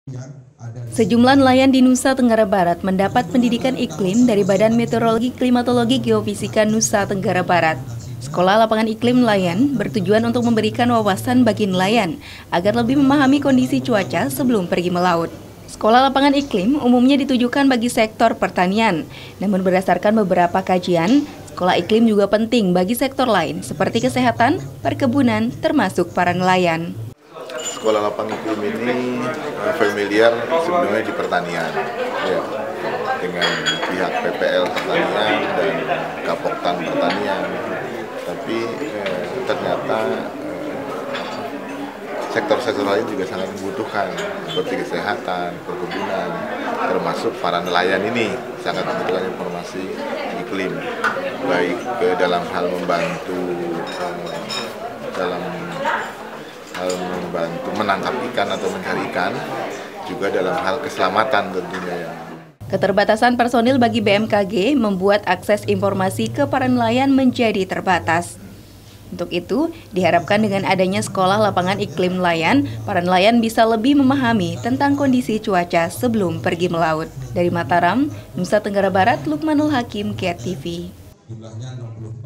Sejumlah nelayan di Nusa Tenggara Barat mendapat pendidikan iklim dari Badan Meteorologi, Klimatologi, Geofisika Nusa Tenggara Barat. Sekolah Lapangan Iklim Nelayan bertujuan untuk memberikan wawasan bagi nelayan agar lebih memahami kondisi cuaca sebelum pergi melaut. Sekolah Lapangan Iklim umumnya ditujukan bagi sektor pertanian, namun berdasarkan beberapa kajian, sekolah iklim juga penting bagi sektor lain seperti kesehatan, perkebunan, termasuk para nelayan. Sekolah Lapangan Iklim ini familiar sebenarnya di pertanian, ya, dengan pihak PPL Pertanian dan Kapoktan Pertanian. Tapi ternyata sektor-sektor lain juga sangat membutuhkan, seperti kesehatan, perkebunan, termasuk para nelayan ini sangat membutuhkan informasi iklim, baik dalam hal membantu menangkap ikan atau mencari ikan, juga dalam hal keselamatan tentunya ya. Keterbatasan personil bagi BMKG membuat akses informasi ke para nelayan menjadi terbatas. Untuk itu, diharapkan dengan adanya sekolah lapangan iklim nelayan, para nelayan bisa lebih memahami tentang kondisi cuaca sebelum pergi melaut. Dari Mataram, Nusa Tenggara Barat, Lukmanul Hakim, KET TV.